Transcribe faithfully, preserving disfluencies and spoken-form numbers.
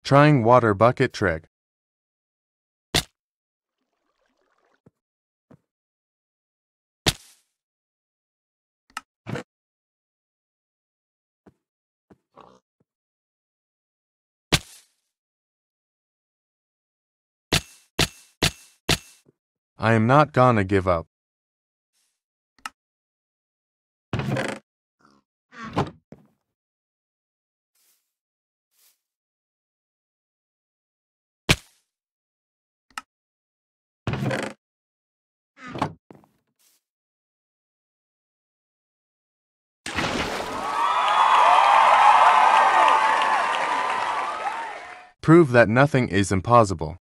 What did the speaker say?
Trying water bucket trick. I am not gonna give up. Prove that nothing is impossible.